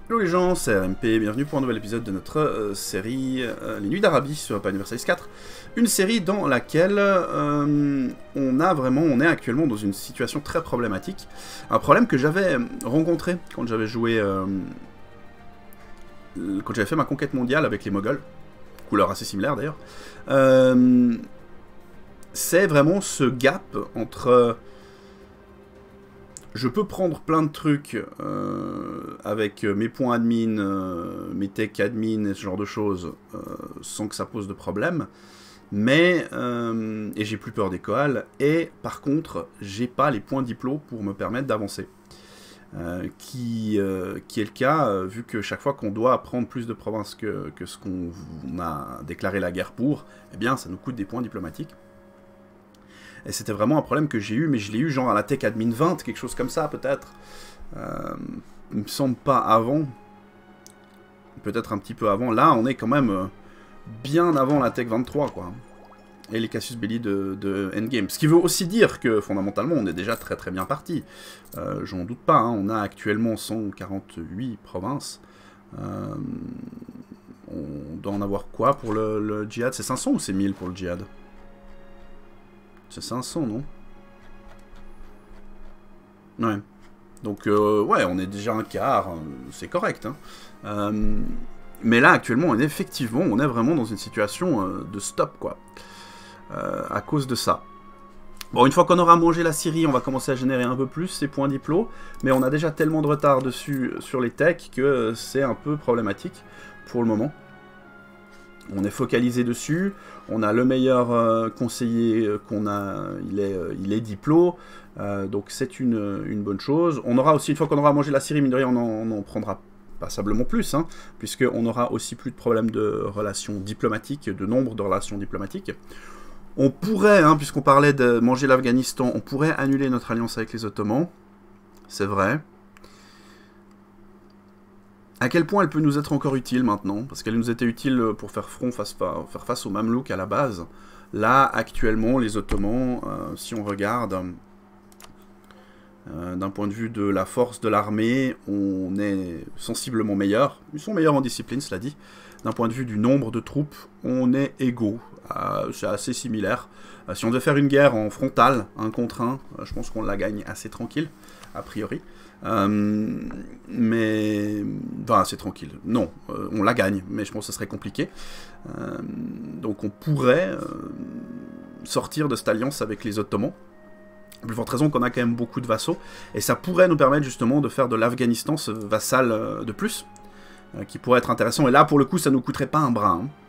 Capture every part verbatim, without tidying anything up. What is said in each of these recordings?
Hello les gens, c'est R M P, bienvenue pour un nouvel épisode de notre euh, série euh, Les Nuits d'Arabie sur Path Universalis quatre. Une série dans laquelle euh, on a vraiment, on est actuellement dans une situation très problématique. Un problème que j'avais rencontré quand j'avais joué, euh, quand j'avais fait ma conquête mondiale avec les Moghols, couleur assez similaire d'ailleurs. Euh, c'est vraiment ce gap entre... Je peux prendre plein de trucs euh, avec mes points admin, euh, mes tech admin et ce genre de choses, euh, sans que ça pose de problème. Mais, euh, et j'ai plus peur des koals, et par contre, j'ai pas les points diplo pour me permettre d'avancer. Euh, qui, euh, qui est le cas, euh, vu que chaque fois qu'on doit prendre plus de provinces que, que ce qu'on a déclaré la guerre pour, eh bien ça nous coûte des points diplomatiques. Et c'était vraiment un problème que j'ai eu, mais je l'ai eu genre à la tech admin vingt, quelque chose comme ça peut-être. Euh, il me semble pas avant. Peut-être un petit peu avant. Là, on est quand même euh, bien avant la tech vingt-trois, quoi. Et les Casus Belli de, de Endgame. Ce qui veut aussi dire que, fondamentalement, on est déjà très très bien parti. Euh, J'en doute pas, hein. On a actuellement cent quarante-huit provinces. Euh, on doit en avoir quoi pour le, le djihad? C'est cinq cents ou c'est mille pour le djihad? C'est cinq cents, non? Ouais. Donc, euh, ouais, on est déjà un quart, c'est correct. Hein. Euh, mais là, actuellement, on est, effectivement, on est vraiment dans une situation euh, de stop, quoi. Euh, à cause de ça. Bon, une fois qu'on aura mangé la Syrie, on va commencer à générer un peu plus ces points diplo, mais on a déjà tellement de retard dessus sur les techs que c'est un peu problématique pour le moment. On est focalisé dessus, on a le meilleur euh, conseiller qu'on a, il est, euh, il est diplo, euh, donc c'est une, une bonne chose. On aura aussi, une fois qu'on aura mangé la Syrie, mine de rien, on en, on en prendra passablement plus, hein, puisqu'on aura aussi plus de problèmes de relations diplomatiques, de nombre de relations diplomatiques. On pourrait, hein, puisqu'on parlait de manger l'Afghanistan, on pourrait annuler notre alliance avec les Ottomans, c'est vrai. À quel point elle peut nous être encore utile maintenant? Parce qu'elle nous était utile pour faire front face, faire face aux Mamelouks à la base. Là, actuellement, les Ottomans, euh, si on regarde, euh, d'un point de vue de la force de l'armée, on est sensiblement meilleur. Ils sont meilleurs en discipline, cela dit. D'un point de vue du nombre de troupes, on est égaux. Euh, C'est assez similaire. Euh, si on devait faire une guerre en frontal, un contre un, euh, je pense qu'on la gagne assez tranquille, a priori. Euh, mais... Enfin, c'est tranquille. Non, euh, on la gagne, mais je pense que ce serait compliqué. Euh, donc on pourrait euh, sortir de cette alliance avec les Ottomans. A plus forte raison qu'on a quand même beaucoup de vassaux. Et ça pourrait nous permettre justement de faire de l'Afghanistan ce vassal euh, de plus, euh, qui pourrait être intéressant. Et là, pour le coup, ça nous coûterait pas un bras. Hein.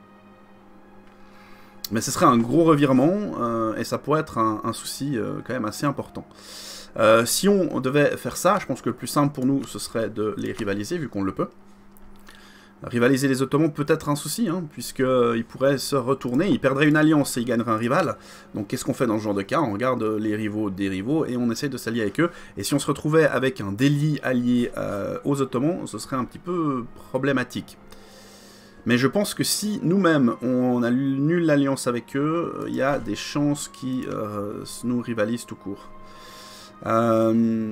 Mais ce serait un gros revirement, euh, et ça pourrait être un, un souci euh, quand même assez important. Euh, si on devait faire ça, je pense que le plus simple pour nous, ce serait de les rivaliser, vu qu'on le peut. Rivaliser les Ottomans peut être un souci, hein, puisqu'ils pourraient se retourner, ils perdraient une alliance et ils gagneraient un rival. Donc qu'est-ce qu'on fait dans ce genre de cas? On regarde les rivaux des rivaux et on essaie de s'allier avec eux. Et si on se retrouvait avec un Delhi allié euh, aux Ottomans, ce serait un petit peu problématique. Mais je pense que si nous-mêmes, on annule l'alliance avec eux, il y a des chances qu'ils euh, nous rivalisent tout court. Euh...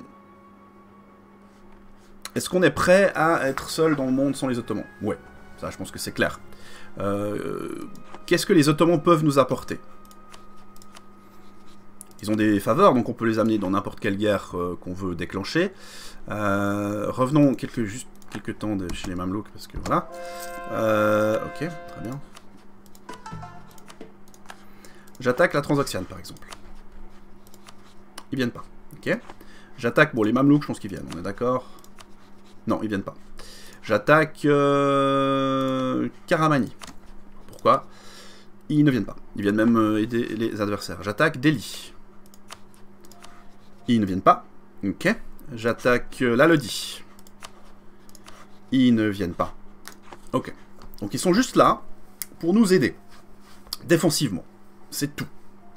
Est-ce qu'on est prêt à être seul dans le monde sans les Ottomans? Ouais, ça je pense que c'est clair. Euh... Qu'est-ce que les Ottomans peuvent nous apporter? Ils ont des faveurs, donc on peut les amener dans n'importe quelle guerre euh, qu'on veut déclencher. Euh... Revenons quelques, juste quelques temps de chez les Mamelouks, parce que voilà. Euh... Ok, très bien. J'attaque la Transoxiane, par exemple. Ils viennent pas, ok. J'attaque, bon les Mamelouks je pense qu'ils viennent, on est d'accord? Non, ils viennent pas. J'attaque euh, Karamani. Pourquoi? Ils ne viennent pas, ils viennent même euh, aider les adversaires. J'attaque Delhi. Ils ne viennent pas, ok. J'attaque euh, la Lodi. Ils ne viennent pas, ok. Donc ils sont juste là pour nous aider, défensivement, c'est tout.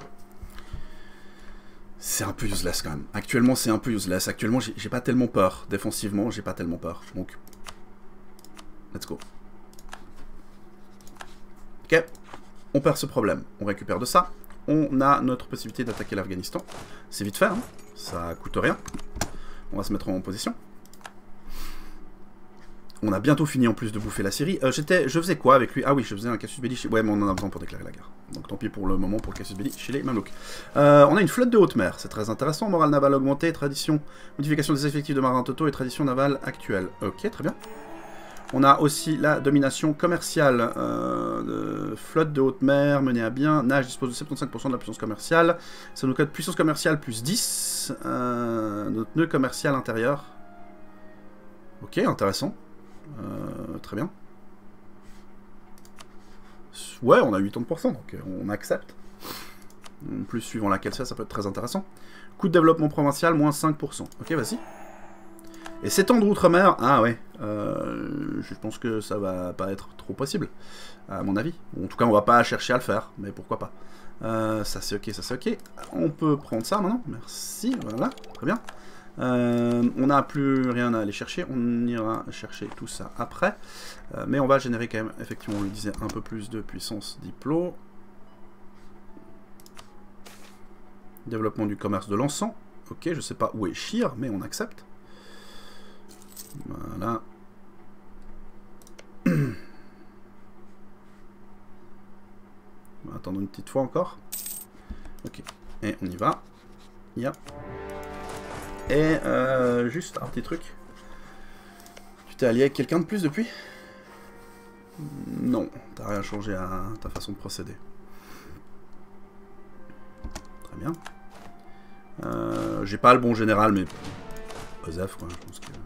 C'est un peu useless quand même. Actuellement, c'est un peu useless. Actuellement, j'ai pas tellement peur. Défensivement, j'ai pas tellement peur. Donc, let's go. Ok. On perd ce problème. On récupère de ça. On a notre possibilité d'attaquer l'Afghanistan. C'est vite fait, hein. Ça coûte rien. On va se mettre en position. On a bientôt fini en plus de bouffer la Syrie. Euh, j'étais, je faisais quoi avec lui? Ah oui, je faisais un casus belli. Chez... Ouais, mais on en a besoin pour déclarer la guerre. Donc tant pis pour le moment pour le casus belli chez les Mamelouks. Euh, on a une flotte de haute mer, c'est très intéressant. Morale navale augmentée, tradition, modification des effectifs de marins totaux et tradition navale actuelle. Ok, très bien. On a aussi la domination commerciale. Euh, de flotte de haute mer menée à bien. Nage dispose de soixante-quinze pour cent de la puissance commerciale. Ça nous cote puissance commerciale plus dix. Euh, notre nœud commercial intérieur. Ok, intéressant. Euh, très bien. Ouais, on a quatre-vingts pour cent, donc on accepte. En plus, suivant laquelle ça, ça peut être très intéressant. Coût de développement provincial, moins cinq pour cent. Ok, vas-y. Et sept ans de outre-mer, ah ouais. Euh, je pense que ça va pas être trop possible, à mon avis. En tout cas, on va pas chercher à le faire, mais pourquoi pas. Euh, ça c'est ok, ça c'est ok. On peut prendre ça maintenant, merci, voilà, très bien. Euh, on n'a plus rien à aller chercher, on ira chercher tout ça après. Euh, mais on va générer quand même, effectivement, on le disait, un peu plus de puissance diplo. Développement du commerce de l'encens. Ok, je sais pas où est Shire, mais on accepte. Voilà. On va attendre une petite fois encore. Ok, et on y va. Yeah. Et euh, juste un petit truc. Tu t'es allié avec quelqu'un de plus depuis? Non, t'as rien changé à ta façon de procéder. Très bien. Euh, J'ai pas le bon général, mais Osef, quoi. Je pense que...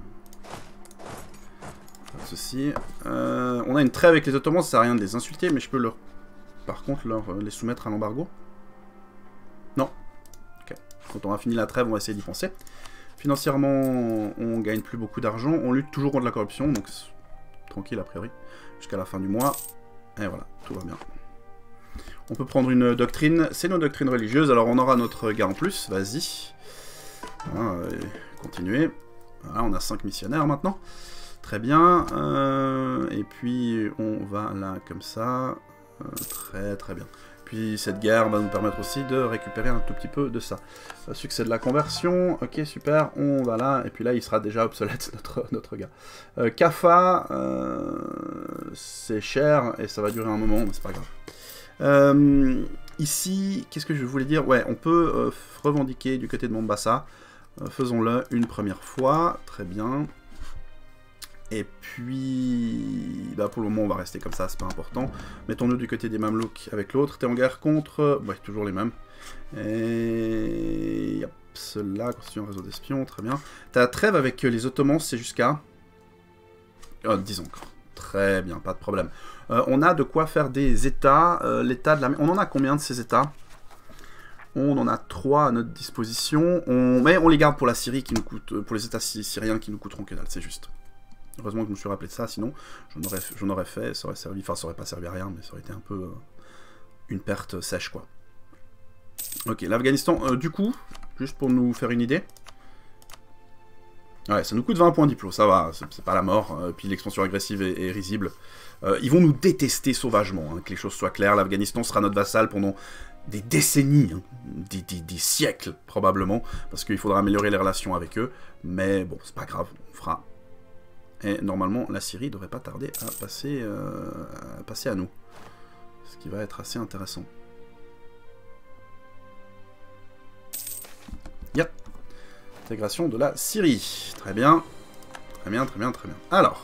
Pas de soucis. Euh, on a une trêve avec les Ottomans, ça sert à rien de les insulter, mais je peux leur... par contre leur les soumettre à l'embargo. Non. Ok. Quand on a fini la trêve, on va essayer d'y penser. Financièrement, on gagne plus beaucoup d'argent. On lutte toujours contre la corruption, donc tranquille a priori. Jusqu'à la fin du mois. Et voilà, tout va bien. On peut prendre une doctrine. C'est nos doctrines religieuses. Alors on aura notre gars en plus. Vas-y. Voilà, continuez. Voilà, on a cinq missionnaires maintenant. Très bien. Euh, et puis on va là comme ça. Euh, très très bien. Puis cette guerre va nous permettre aussi de récupérer un tout petit peu de ça. Euh, succès de la conversion, ok super, on va là, et puis là il sera déjà obsolète notre, notre gars. Euh, Kafa, euh, c'est cher, et ça va durer un moment, mais c'est pas grave. Euh, ici, qu'est-ce que je voulais dire? Ouais, on peut euh, revendiquer du côté de Mombasa, euh, faisons-le une première fois, très bien. Et puis, bah pour le moment, on va rester comme ça, c'est pas important. Mettons-nous du côté des Mamelouks avec l'autre. T'es en guerre contre... Ouais, toujours les mêmes. Et... Yep, cela, constitue un réseau d'espions, très bien. T'as trêve avec les Ottomans, c'est jusqu'à... Oh, dix ans encore. Très bien, pas de problème. Euh, on a de quoi faire des états. Euh, L'état de la... On en a combien de ces états? On en a trois à notre disposition. On... Mais on les garde pour la Syrie, qui nous coûte... Pour les états syriens qui nous coûteront que dalle, c'est juste. Heureusement que je me suis rappelé de ça, sinon j'en aurais, j'en aurais fait, ça aurait servi, enfin ça aurait pas servi à rien, mais ça aurait été un peu euh, une perte sèche quoi. Ok, l'Afghanistan, euh, du coup, juste pour nous faire une idée, ouais, ça nous coûte vingt points diplo, ça va, c'est pas la mort, euh, puis l'expansion agressive est, est risible. Euh, ils vont nous détester sauvagement, hein, que les choses soient claires, l'Afghanistan sera notre vassal pendant des décennies, hein, des, des, des siècles probablement, parce qu'il faudra améliorer les relations avec eux, mais bon, c'est pas grave, on fera... Et normalement, la Syrie devrait pas tarder à passer, euh, à passer à nous. Ce qui va être assez intéressant. Yep. Intégration de la Syrie. Très bien. Très bien, très bien, très bien. Alors.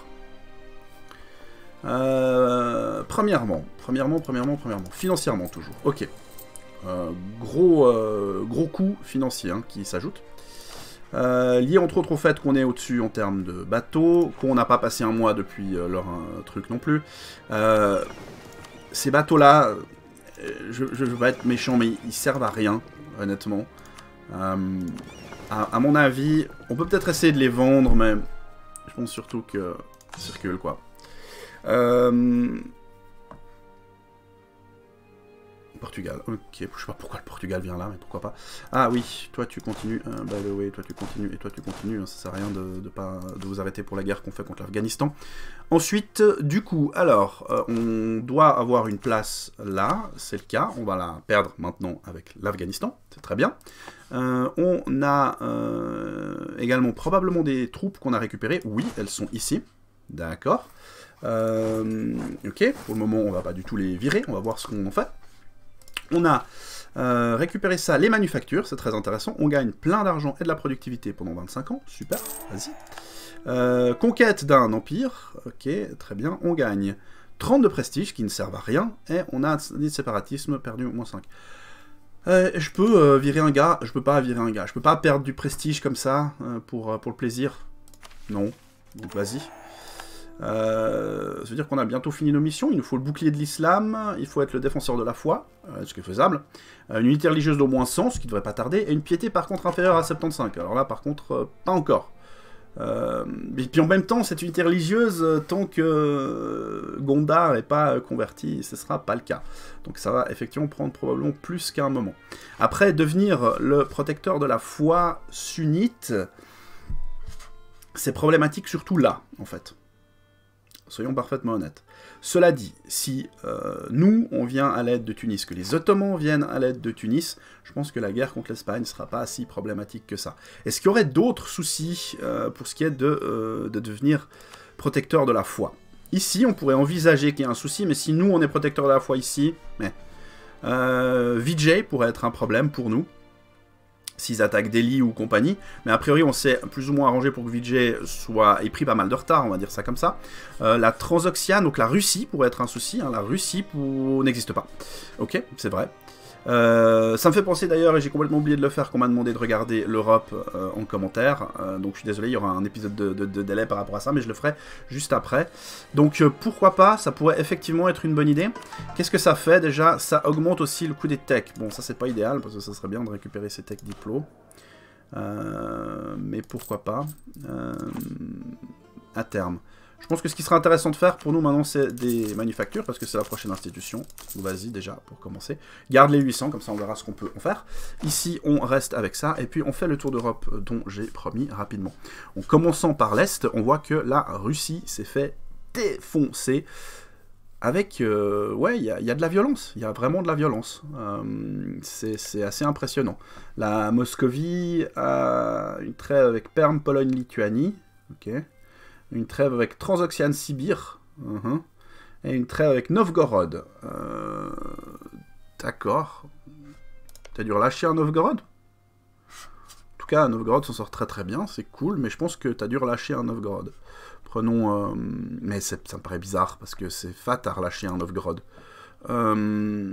Euh, premièrement, premièrement, premièrement, premièrement. Financièrement, toujours. Ok. Euh, gros, euh, gros coût financier hein, qui s'ajoute. Euh, lié entre autres au fait qu'on est au-dessus en termes de bateaux, qu'on n'a pas passé un mois depuis euh, leur euh, truc non plus. Euh, ces bateaux-là, je ne veux pas être méchant, mais ils servent à rien, honnêtement. Euh, à, à mon avis, on peut peut-être essayer de les vendre, mais je pense surtout que ça circule, quoi. Euh... Portugal, ok, je sais pas pourquoi le Portugal vient là, mais pourquoi pas. Ah oui, toi tu continues, uh, by the way, toi tu continues, et toi tu continues, hein, ça sert à rien de, de, pas, de vous arrêter pour la guerre qu'on fait contre l'Afghanistan. Ensuite, du coup, alors, euh, on doit avoir une place là, c'est le cas, on va la perdre maintenant avec l'Afghanistan, c'est très bien. Euh, on a euh, également probablement des troupes qu'on a récupérées, oui, elles sont ici. D'accord. Euh, ok, pour le moment, on va pas du tout les virer, on va voir ce qu'on en fait. On a euh, récupéré ça, les manufactures, c'est très intéressant. On gagne plein d'argent et de la productivité pendant vingt-cinq ans, super, vas-y. Euh, conquête d'un empire, ok, très bien. On gagne trente de prestige, qui ne servent à rien, et on a des séparatismes perdus, moins cinq. Euh, je peux euh, virer un gars, je peux pas virer un gars, je peux pas perdre du prestige comme ça, euh, pour, euh, pour le plaisir. Non, donc vas-y. Euh, ça veut dire qu'on a bientôt fini nos missions, il nous faut le bouclier de l'islam, il faut être le défenseur de la foi, euh, ce qui est faisable, euh, une unité religieuse d'au moins cent, ce qui devrait pas tarder, et une piété par contre inférieure à soixante-quinze. Alors là par contre, euh, pas encore. Euh, et puis en même temps, cette unité religieuse, euh, tant que euh, Gondar n'est pas euh, converti, ce sera pas le cas. Donc ça va effectivement prendre probablement plus qu'un moment. Après, devenir le protecteur de la foi sunnite, c'est problématique surtout là, en fait. Soyons parfaitement honnêtes. Cela dit, si euh, nous, on vient à l'aide de Tunis, que les Ottomans viennent à l'aide de Tunis, je pense que la guerre contre l'Espagne ne sera pas si problématique que ça. Est-ce qu'il y aurait d'autres soucis euh, pour ce qui est de, euh, de devenir protecteur de la foi? Ici, on pourrait envisager qu'il y ait un souci, mais si nous, on est protecteur de la foi ici, mais, euh, Vijay pourrait être un problème pour nous. S'ils attaquent Delhi ou compagnie, mais a priori on s'est plus ou moins arrangé pour que Vijay soit ait pris pas mal de retard, on va dire ça comme ça. Euh, la Transoxiane, donc la Russie pourrait être un souci, hein, la Russie pour... n'existe pas. Ok, c'est vrai. Euh, ça me fait penser d'ailleurs, et j'ai complètement oublié de le faire, qu'on m'a demandé de regarder l'Europe euh, en commentaire, euh, donc je suis désolé, il y aura un épisode de, de, de délai par rapport à ça, mais je le ferai juste après. Donc euh, pourquoi pas, ça pourrait effectivement être une bonne idée. Qu'est-ce que ça fait déjà? Ça augmente aussi le coût des techs. Bon, ça c'est pas idéal, parce que ça serait bien de récupérer ces techs diplômes. Euh, mais pourquoi pas, euh, à terme. Je pense que ce qui sera intéressant de faire pour nous maintenant, c'est des manufactures, parce que c'est la prochaine institution. Vas-y déjà, pour commencer. Garde les huit cents, comme ça on verra ce qu'on peut en faire. Ici, on reste avec ça, et puis on fait le tour d'Europe dont j'ai promis rapidement. En commençant par l'Est, on voit que la Russie s'est fait défoncer. Avec, euh, ouais, il y, y a de la violence, il y a vraiment de la violence. Euh, c'est assez impressionnant. La Moscovie a une trêve avec Perm, Pologne, Lituanie. Ok. Une trêve avec Transoxiane, Sibir. Uh-huh. Et une trêve avec Novgorod. Euh, D'accord. T'as dû relâcher un Novgorod? En tout cas, Novgorod s'en sort très très bien, c'est cool, mais je pense que t'as dû relâcher un Novgorod. Prenons... Euh... Mais ça me paraît bizarre, parce que c'est fat à relâcher un Novgorod. Euh...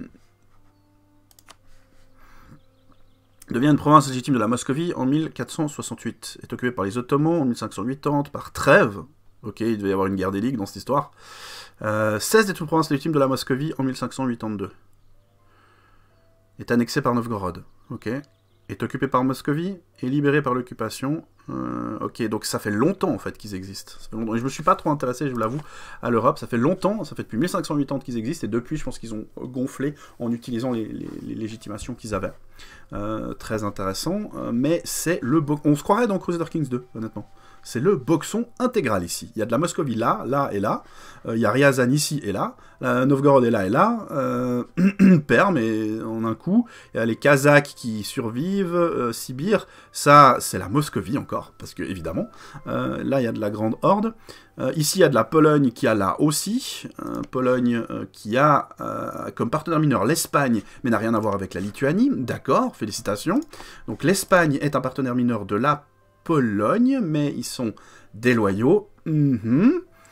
Devient une province légitime de la Moscovie en mille quatre cent soixante-huit. Est occupée par les Ottomans en mille cinq cent quatre-vingt-dix, par trêve. Ok, il devait y avoir une guerre des ligues dans cette histoire. Euh, cesse d'être une province légitime de la Moscovie en mille cinq cent quatre-vingt-douze. Est annexée par Novgorod. Ok. Est occupée par Moscovie et libérée par l'occupation. Euh, ok, donc ça fait longtemps en fait qu'ils existent. Ça fait longtemps. Et je me suis pas trop intéressé, je vous l'avoue, à l'Europe. Ça fait longtemps, ça fait depuis mille cinq cent quatre-vingt-dix qu'ils existent, et depuis, je pense qu'ils ont gonflé en utilisant les, les, les légitimations qu'ils avaient. Euh, très intéressant, euh, mais c'est le... Bo on se croirait dans Crusader Kings deux, honnêtement. C'est le boxon intégral ici. Il y a de la Moscovie là, là et là. Euh, il y a Ryazan ici et là. La Novgorod est là et là. Euh, Perm et en un coup. Il y a les Kazakhs qui survivent. Euh, Sibir. Ça, c'est la Moscovie encore. Parce que, évidemment. Euh, là, il y a de la Grande Horde. Euh, ici, il y a de la Pologne qui a là aussi. Euh, Pologne euh, qui a euh, comme partenaire mineur l'Espagne, mais n'a rien à voir avec la Lituanie. D'accord, félicitations. Donc l'Espagne est un partenaire mineur de la Pologne, mais ils sont déloyaux. Mmh.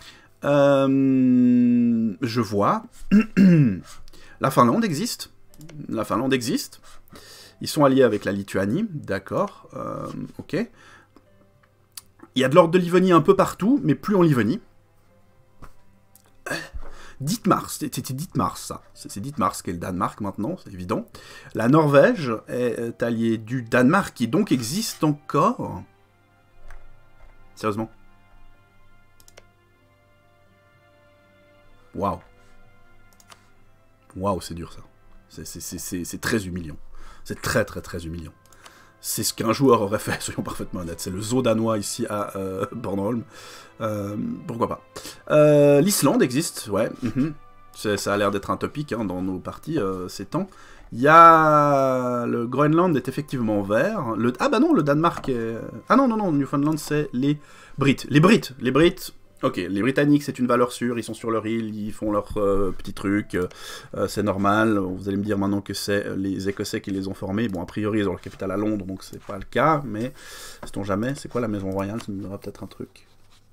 Euh, je vois. La Finlande existe. La Finlande existe. Ils sont alliés avec la Lituanie. D'accord. Euh, ok. Il y a de l'ordre de Livonie un peu partout, mais plus en Livonie. Dithmar, c'était Dithmar ça. C'est Dithmar qui est le Danemark maintenant, c'est évident. La Norvège est alliée du Danemark, qui donc existe encore. Sérieusement. Waouh. Waouh, c'est dur ça. C'est très humiliant. C'est très très très humiliant. C'est ce qu'un joueur aurait fait, soyons parfaitement honnêtes. C'est le zoo danois ici à euh, Bornholm. Euh, pourquoi pas. Euh, L'Islande existe, ouais. Mm-hmm. Ça a l'air d'être un topic hein, dans nos parties euh, ces temps. Il y a... Le Groenland est effectivement vert. Le... Ah bah non, le Danemark est... Ah non, non, non, Newfoundland, c'est les Brits. Les Brits, les Brits, Ok, les Britanniques, c'est une valeur sûre, ils sont sur leur île, ils font leurs euh, petits trucs, euh, c'est normal. Vous allez me dire maintenant que c'est les Écossais qui les ont formés. Bon, a priori, ils ont leur capitale à Londres, donc c'est pas le cas, mais sait-on jamais. C'est quoi la maison royale? Ça me donnera peut-être un truc.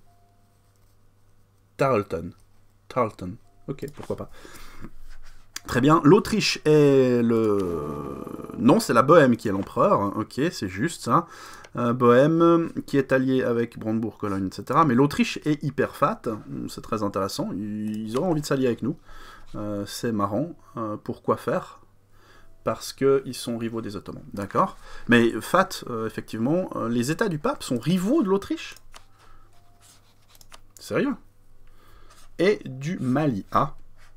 Tarleton. Tarleton. Ok, pourquoi pas. Très bien. L'Autriche est le... Non, c'est la Bohème qui est l'empereur. Ok, c'est juste ça. Euh, Bohème, qui est allié avec Brandebourg, Cologne, et cetera. Mais l'Autriche est hyper fat. C'est très intéressant. Ils auraient envie de s'allier avec nous. Euh, c'est marrant. Euh, pourquoi faire? Parce qu'ils sont rivaux des Ottomans. D'accord. Mais fat, euh, effectivement, euh, les États du pape sont rivaux de l'Autriche. Sérieux? Et du Mali. Ah.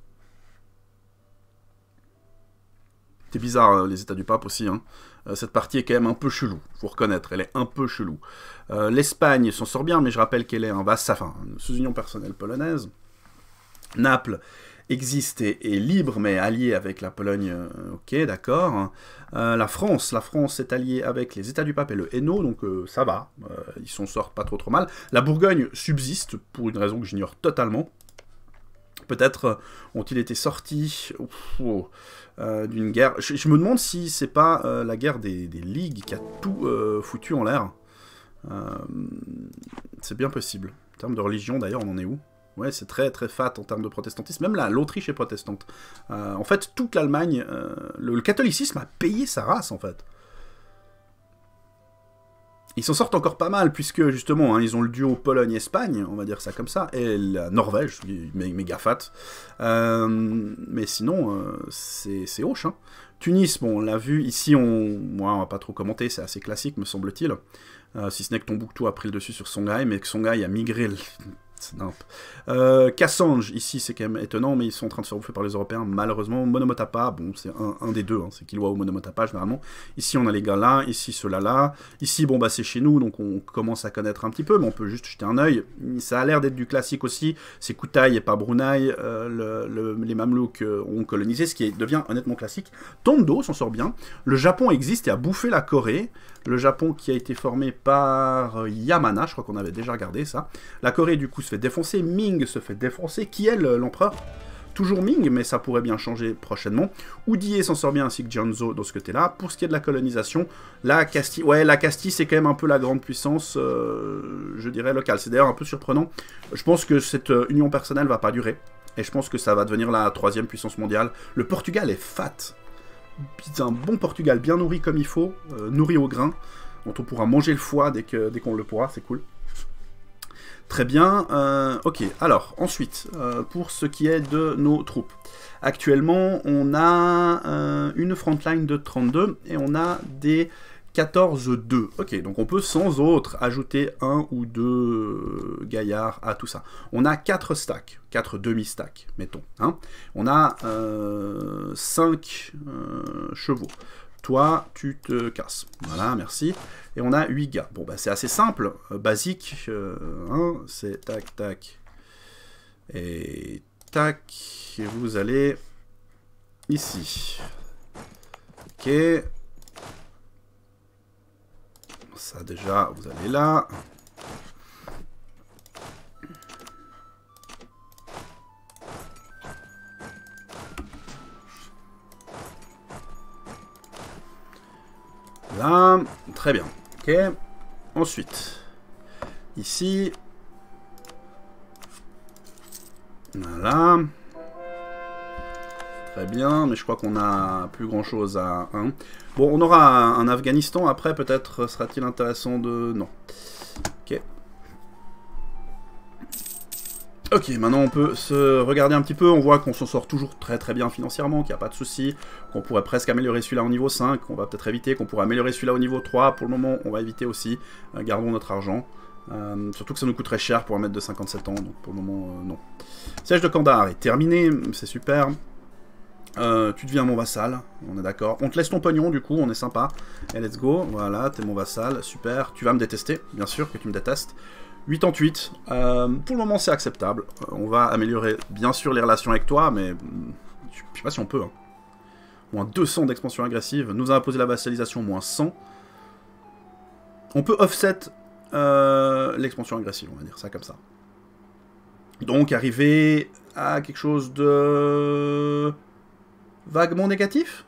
C'est bizarre, euh, les États du pape aussi. Hein. Euh, cette partie est quand même un peu chelou, faut reconnaître, elle est un peu chelou. Euh, L'Espagne s'en sort bien, mais je rappelle qu'elle est un vassal, enfin, une sous-union personnelle polonaise. Naples existe et est libre, mais alliée avec la Pologne, euh, ok, d'accord. Euh, la France, la France est alliée avec les États du pape et le Hainaut, donc euh, ça va, euh, ils s'en sortent pas trop trop mal. La Bourgogne subsiste, pour une raison que j'ignore totalement. Peut-être euh, ont-ils été sortis oh, euh, d'une guerre... Je, je me demande si c'est pas euh, la guerre des, des ligues qui a tout euh, foutu en l'air. Euh, c'est bien possible. En termes de religion, d'ailleurs, on en est où? Ouais, c'est très très fat en termes de protestantisme. Même là, l'Autriche est protestante. Euh, en fait, toute l'Allemagne... Euh, le, le catholicisme a payé sa race, en fait. Ils s'en sortent encore pas mal, puisque justement, hein, ils ont le duo Pologne-Espagne, on va dire ça comme ça, et la Norvège, méga fat. Euh, mais sinon, euh, c'est hoche. Hein. Tunis, bon, on l'a vu, ici, on, moi, on va pas trop commenter, c'est assez classique, me semble-t-il. Euh, si ce n'est que Tombouctou a pris le dessus sur Songhai, mais que Songhai a migré... Le... Euh, Kassange, ici c'est quand même étonnant, mais ils sont en train de se faire bouffer par les Européens, malheureusement. Monomotapa, bon, c'est un, un des deux, hein, c'est Kilwa ou Monomotapa généralement. Ici on a les gars là, ici ceux-là là. Ici, bon, bah c'est chez nous, donc on commence à connaître un petit peu, mais on peut juste jeter un œil. Ça a l'air d'être du classique aussi, c'est Koutaï et pas Brunei. Euh, le, le, les Mamelouks ont colonisé, ce qui est, devient honnêtement classique. Tondo s'en sort bien. Le Japon existe et a bouffé la Corée. Le Japon qui a été formé par Yamana, je crois qu'on avait déjà regardé ça. La Corée du coup se fait défoncer, Ming se fait défoncer. Qui est l'empereur? Toujours Ming, mais ça pourrait bien changer prochainement. Oudié s'en sort bien ainsi que Jianzhou dans ce côté-là. Pour ce qui est de la colonisation, la Castille, ouais, la Castille c'est quand même un peu la grande puissance, euh, je dirais, locale. C'est d'ailleurs un peu surprenant. Je pense que cette euh, union personnelle va pas durer. Et je pense que ça va devenir la troisième puissance mondiale. Le Portugal est fat. C'est un bon Portugal, bien nourri comme il faut, euh, nourri au grain, dont on pourra manger le foie dès qu'on dès qu'on le pourra, c'est cool. Très bien, euh, ok, alors, ensuite, euh, pour ce qui est de nos troupes. Actuellement, on a euh, une frontline de trente-deux, et on a des quatorze deux. Ok, donc on peut sans autre ajouter un ou deux gaillards à tout ça. On a quatre stacks, quatre demi-stacks, mettons. Hein. On a euh, cinq euh, chevaux. Toi, tu te casses. Voilà, merci. Et on a huit gars. Bon, bah c'est assez simple, euh, basique. Euh, hein, c'est tac, tac. Et tac. Et vous allez ici. Ok. Ça déjà, vous allez là. Là, très bien. Ok. Ensuite, ici. Voilà. Très bien, mais je crois qu'on a plus grand chose à... Hein. Bon, on aura un, un Afghanistan après, peut-être sera-t-il intéressant de... Non. Ok. Ok, maintenant on peut se regarder un petit peu, on voit qu'on s'en sort toujours très très bien financièrement, qu'il n'y a pas de souci, qu'on pourrait presque améliorer celui-là au niveau cinq, qu'on va peut-être éviter, qu'on pourrait améliorer celui-là au niveau trois, pour le moment on va éviter aussi, euh, gardons notre argent. Euh, surtout que ça nous coûterait cher pour un mètre de cinquante-sept ans, donc pour le moment, euh, non. Siège de Kandahar est terminé, c'est super. Euh, tu deviens mon vassal, on est d'accord. On te laisse ton pognon, du coup, on est sympa. Et let's go, voilà, t'es mon vassal, super. Tu vas me détester, bien sûr que tu me détestes. quatre-vingt-huit, euh, pour le moment c'est acceptable. Euh, on va améliorer, bien sûr, les relations avec toi, mais je sais pas si on peut. Hein. Moins deux cents d'expansion agressive, nous a imposé la vassalisation, moins cent. On peut offset euh, l'expansion agressive, on va dire ça comme ça. Donc arriver à quelque chose de vaguement négatif,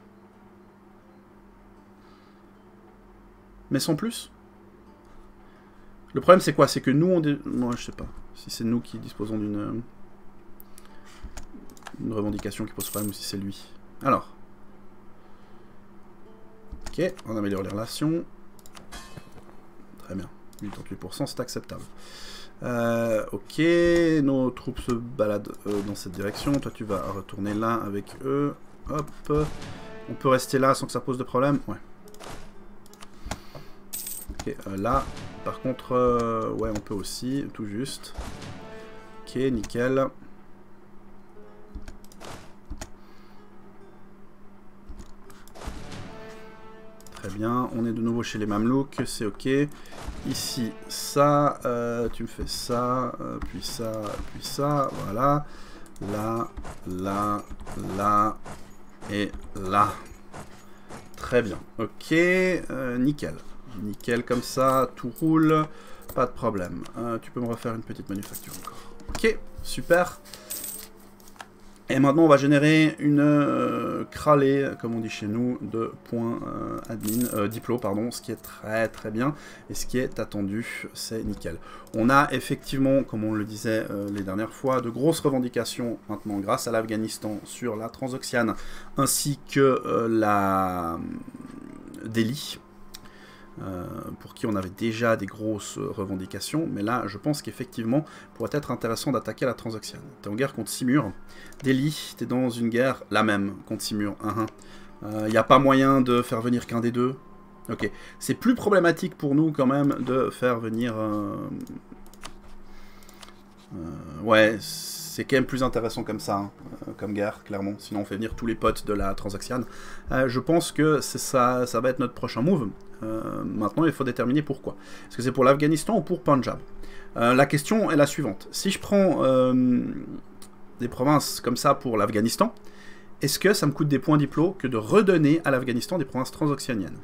mais sans plus. Le problème c'est quoi? C'est que nous on... Dé... Moi je sais pas si c'est nous qui disposons d'une une revendication qui pose problème ou si c'est lui. Alors. Ok, on améliore les relations. Très bien. huit pour cent c'est acceptable. Euh, ok, nos troupes se baladent euh, dans cette direction. Toi, tu vas retourner là avec eux. Hop. On peut rester là sans que ça pose de problème. Ouais. Ok, euh, là. Par contre, euh, ouais, on peut aussi, tout juste. Ok, nickel. Très bien, on est de nouveau chez les Mamelouks, c'est ok. Ici, ça, euh, tu me fais ça, euh, puis ça, puis ça, voilà. Là, là, là, et là. Très bien, ok, euh, nickel. Nickel comme ça, tout roule, pas de problème. Euh, tu peux me refaire une petite manufacture encore. Ok, super. Et maintenant, on va générer une euh, cralée, comme on dit chez nous, de points euh, admin, euh, diplo, pardon, ce qui est très très bien, et ce qui est attendu, c'est nickel. On a effectivement, comme on le disait euh, les dernières fois, de grosses revendications maintenant grâce à l'Afghanistan sur la Transoxiane, ainsi que euh, la Delhi. Euh, pour qui on avait déjà des grosses revendications, mais là je pense qu'effectivement pourrait être intéressant d'attaquer la Transoxiane. T'es en guerre contre Simur, Delhi, t'es dans une guerre la même contre Simur, il uh -huh. n'y euh, a pas moyen de faire venir qu'un des deux. Ok, c'est plus problématique pour nous quand même de faire venir... Euh... Euh, ouais, c'est quand même plus intéressant comme ça, hein, euh, comme guerre, clairement. Sinon on fait venir tous les potes de la Transoxiane. Euh, je pense que ça, ça va être notre prochain move. Euh, maintenant, il faut déterminer pourquoi. Est-ce que c'est pour l'Afghanistan ou pour Punjab? euh, La question est la suivante. Si je prends euh, des provinces comme ça pour l'Afghanistan, est-ce que ça me coûte des points diplo que de redonner à l'Afghanistan des provinces transoxianiennes?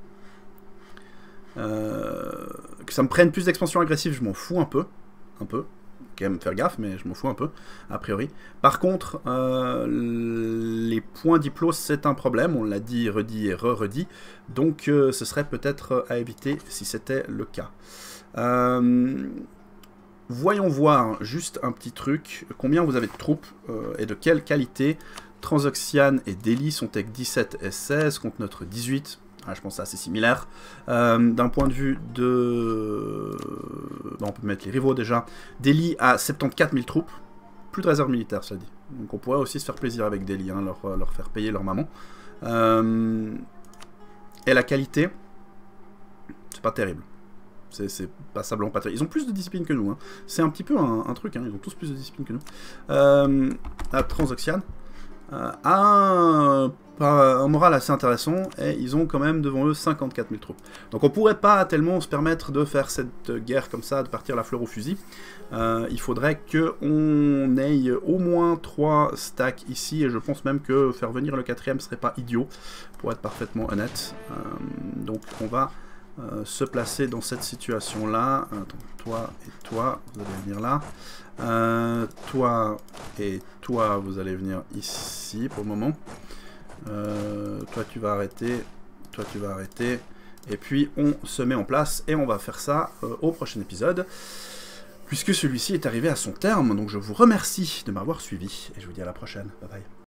euh, Que ça me prenne plus d'expansion agressive, je m'en fous un peu. Un peu. Quand même faire gaffe, mais je m'en fous un peu, a priori. Par contre, euh, les points diplo, c'est un problème, on l'a dit, redit et re-redit, donc euh, ce serait peut-être à éviter si c'était le cas. Euh, voyons voir juste un petit truc, combien vous avez de troupes euh, et de quelle qualité. Transoxiane et Delhi sont avec dix-sept et seize contre notre dix-huit. Ah, je pense que c'est assez similaire. Euh, D'un point de vue de... Bon, on peut mettre les rivaux déjà. Delhi a soixante-quatorze mille troupes. Plus de réserve militaire, ça dit. Donc on pourrait aussi se faire plaisir avec Delhi, hein, leur, leur faire payer leur maman. Euh, et la qualité, c'est pas terrible. C'est passablement pas terrible. Ils ont plus de discipline que nous. Hein. C'est un petit peu un, un truc, hein. Ils ont tous plus de discipline que nous. Euh, la Transoxiane euh, a un... un moral assez intéressant, et ils ont quand même devant eux cinquante-quatre mille troupes. Donc on pourrait pas tellement se permettre de faire cette guerre comme ça, de partir la fleur au fusil. Euh, il faudrait qu'on ait au moins trois stacks ici, et je pense même que faire venir le quatrième serait pas idiot, pour être parfaitement honnête. Euh, donc on va euh, se placer dans cette situation-là. Attends, toi et toi, vous allez venir là. Euh, toi et toi, vous allez venir ici pour le moment. Euh, toi tu vas arrêter, toi tu vas arrêter, et puis on se met en place, et on va faire ça euh, au prochain épisode, puisque celui-ci est arrivé à son terme. Donc je vous remercie de m'avoir suivi, et je vous dis à la prochaine, bye bye.